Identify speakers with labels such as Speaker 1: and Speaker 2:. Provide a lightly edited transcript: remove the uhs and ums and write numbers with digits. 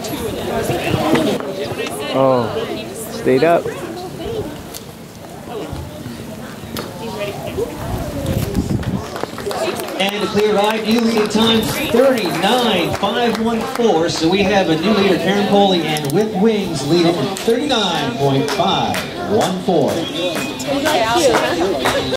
Speaker 1: Oh, stayed up.
Speaker 2: And the clear ride, new leader time 39.514. So we have a new leader, Karen Polle, and With Wings leading 39.514.